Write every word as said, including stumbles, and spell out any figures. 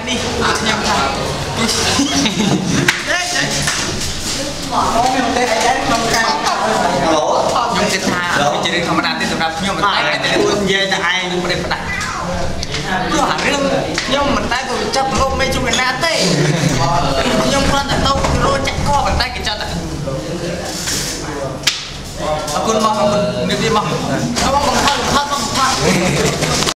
នេះខ្ញុំថាខ្ញុំទេអាយក្នុងការខ្ញុំគិតថាជារឿងធម្មតាទេសម្រាប់ខ្ញុំមិនតែតែនិយាយតែឯងនឹងប្រេះផ្ដាស់គឺអារឿងខ្ញុំមិនតែក៏ចាប់លោកមេជុំកណាទេខ្ញុំគ្រាន់តែទៅរត់ចាក់កប៉ុន្តែគេចាប់តែអរគុណមកអរគុណនេះទៀតមក